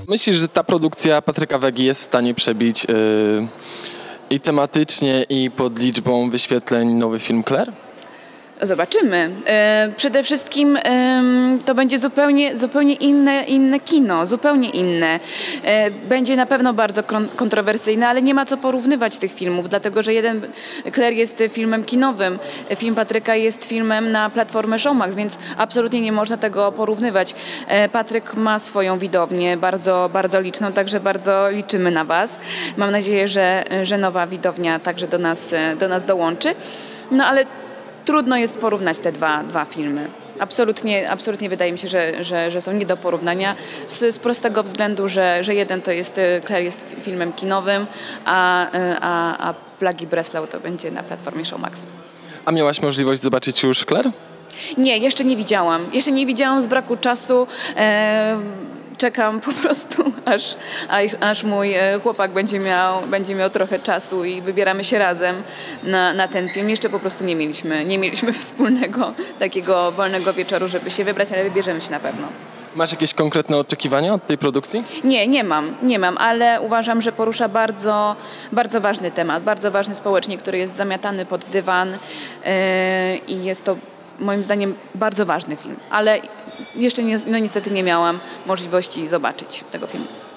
Myślisz, że ta produkcja Patryka Wegi jest w stanie przebić i tematycznie, i pod liczbą wyświetleń nowy film Claire? Zobaczymy. Przede wszystkim to będzie zupełnie inne kino, zupełnie inne. Będzie na pewno bardzo kontrowersyjne, ale nie ma co porównywać tych filmów, dlatego że jeden Claire jest filmem kinowym, film Patryka jest filmem na platformę Showmax, więc absolutnie nie można tego porównywać. Patryk ma swoją widownię, bardzo, bardzo liczną, także bardzo liczymy na Was. Mam nadzieję, że nowa widownia także do nas dołączy. No ale trudno jest porównać te dwa filmy. Absolutnie wydaje mi się, że są nie do porównania z prostego względu, że jeden to jest, Claire jest filmem kinowym, a Plagi Breslau to będzie na platformie Showmax. A miałaś możliwość zobaczyć już Claire? Nie, jeszcze nie widziałam. Jeszcze nie widziałam z braku czasu. Czekam po prostu, aż mój chłopak będzie miał trochę czasu i wybieramy się razem na ten film. Jeszcze po prostu nie mieliśmy wspólnego takiego wolnego wieczoru, żeby się wybrać, ale wybierzemy się na pewno. Masz jakieś konkretne oczekiwania od tej produkcji? Nie mam, ale uważam, że porusza bardzo, bardzo ważny temat, bardzo ważny społecznie, który jest zamiatany pod dywan i jest to moim zdaniem bardzo ważny film, ale jeszcze niestety nie miałam możliwości zobaczyć tego filmu.